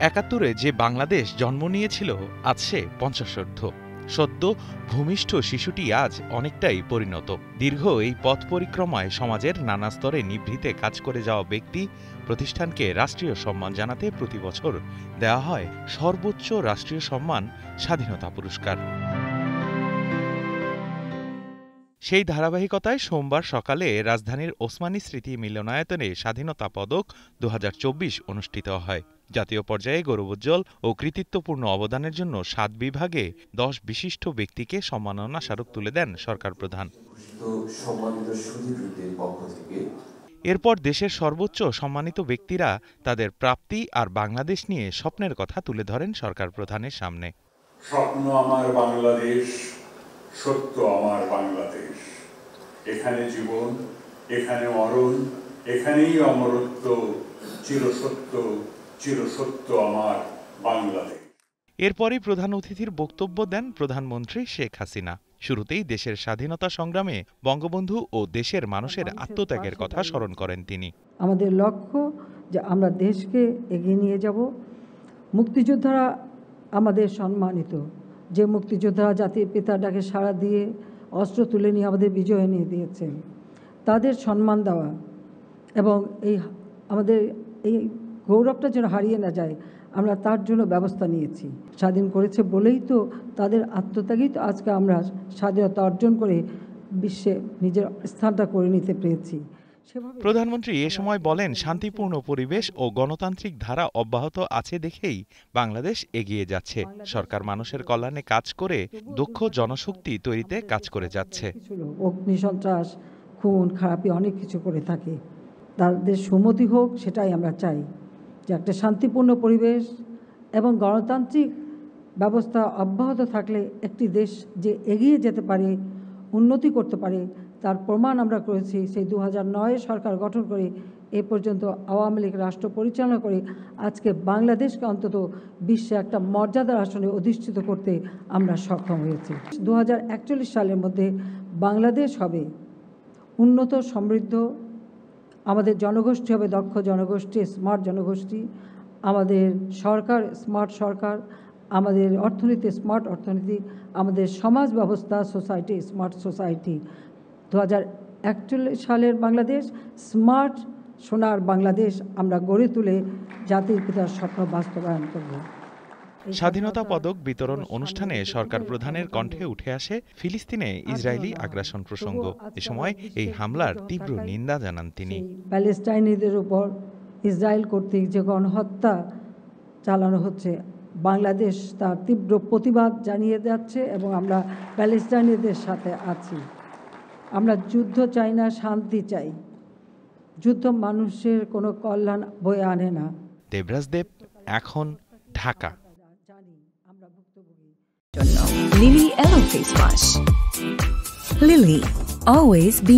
৭১-এ যে বাংলাদেশ জন্ম নিয়েছিল আজ সে ৫০ঊর্ধ্ব। সদ্য ভূমিষ্ঠ শিশুটি আজ অনেকটাই পরিণত। দীর্ঘ এই পথ পরিক্রমায় সমাজের নানা স্তরে নিভৃতে কাজ করে যাওয়া ব্যক্তি প্রতিষ্ঠানকে রাষ্ট্রীয় সম্মান জানাতে প্রতি বছর দেওয়া হয় সর্বোচ্চ রাষ্ট্রীয় সম্মান স্বাধীনতা পুরস্কার। সেই ধারাবাহিকতায় সোমবার সকালে রাজধানীর ওসমানী স্মৃতি মিলনায়তনে স্বাধীনতা পদক ২০২৪ অনুষ্ঠিত হয়। জাতীয় পর্যায়ে গৌরবোজ্জ্বল ও কৃতিত্বপূর্ণ অবদানের জন্য ৭ বিভাগে ১০ বিশিষ্ট ব্যক্তিকে সম্মাননা স্মারক তুলে দেন সরকার প্রধান। এরপর দেশের সর্বোচ্চ সম্মানিত ব্যক্তিরা তাদের প্রাপ্তি আর বাংলাদেশ নিয়ে স্বপ্নের কথা তুলে ধরেন সরকার প্রধানের সামনে। স্বপ্ন আমার বাংলাদেশ, সত্য আমার বাংলাদেশ। এখানে জীবন, এখানে মরণ, এখানেই অমরত্ব, চিরসত্য, চিরসত্য আমার বাংলাদেশ। এরপরই প্রধান অতিথির বক্তব্য দেন প্রধানমন্ত্রী শেখ হাসিনা। শুরুতেই দেশের স্বাধীনতা সংগ্রামে বঙ্গবন্ধু ও দেশের মানুষের আত্মত্যাগের কথা স্মরণ করেন তিনি। আমাদের লক্ষ্য যে আমরা দেশকে এগিয়ে নিয়ে যাব। মুক্তিযোদ্ধারা আমাদের সম্মানিত, যে মুক্তিযোদ্ধারা জাতির পিতার ডাকে সাড়া দিয়ে অস্ত্র তুলে নিয়ে আমাদের বিজয় এনে দিয়েছেন, তাদের সম্মান দেওয়া এবং আমাদের এই গৌরবটা যেন হারিয়ে না যায়, আমরা তার জন্য ব্যবস্থা নিয়েছি। স্বাধীন করেছে বলেই তো তাদের আত্মত্যাগই তো আজকে আমরা স্বাধীনতা অর্জন করে বিশ্বে নিজের স্থানটা করে নিতে পেরেছি। প্রধানমন্ত্রী এ সময় বলেন, শান্তিপূর্ণ পরিবেশ ও গণতান্ত্রিক ধারা অব্যাহত আছে দেখেই বাংলাদেশ এগিয়ে যাচ্ছে। সরকার মানুষের কল্যাণে কাজ করে দক্ষ জনশক্তি তৈরিতে কাজ করে যাচ্ছে। অগ্নিসন্ত্রাস, খুন খারাপি অনেক কিছু করে থাকে, তাদের সুমতি হোক সেটাই আমরা চাই। যে একটা শান্তিপূর্ণ পরিবেশ এবং গণতান্ত্রিক ব্যবস্থা অব্যাহত থাকলে একটি দেশ যে এগিয়ে যেতে পারে, উন্নতি করতে পারে, তার প্রমাণ আমরা করেছি। সেই ২০০৯ সরকার গঠন করে এ পর্যন্ত আওয়ামী লীগ রাষ্ট্র পরিচালনা করে আজকে বাংলাদেশকে অন্তত বিশ্বে একটা মর্যাদার আসনে অধিষ্ঠিত করতে আমরা সক্ষম হয়েছি। ২০৪১ সালের মধ্যে বাংলাদেশ হবে উন্নত, সমৃদ্ধ, আমাদের জনগোষ্ঠী হবে দক্ষ জনগোষ্ঠী, স্মার্ট জনগোষ্ঠী, আমাদের সরকার স্মার্ট সরকার, আমাদের অর্থনীতি স্মার্ট অর্থনীতি, আমাদের সমাজ ব্যবস্থা সোসাইটি স্মার্ট সোসাইটি। ২০৪১ সালের বাংলাদেশ স্মার্ট সোনার বাংলাদেশ আমরা গড়ে তুলে জাতির পিতার স্বপ্ন বাস্তবায়ন করব। স্বাধীনতা পদক বিতরণ অনুষ্ঠানে সরকার প্রধানের কণ্ঠে উঠে আসে ফিলিস্তিনে ইসরায়েলি আগ্রাসন প্রসঙ্গ। এ সময় এই হামলার তীব্র নিন্দা জানান তিনি। প্যালেস্টাইনিদের উপর ইসরায়েল কর্তৃক যে গণহত্যা চালানো হচ্ছে, বাংলাদেশ তার তীব্র প্রতিবাদ জানিয়ে যাচ্ছে এবং আমরা প্যালেস্টাইনিদের সাথে আছি। আমরা যুদ্ধ চাই না, শান্তি চাই। যুদ্ধ মানুষের কোনো কল্যাণ বয়ে আনে না। দেবরাজ দেব, এখন, Dhaka. Lily Yellow Face Wash. Lily, always be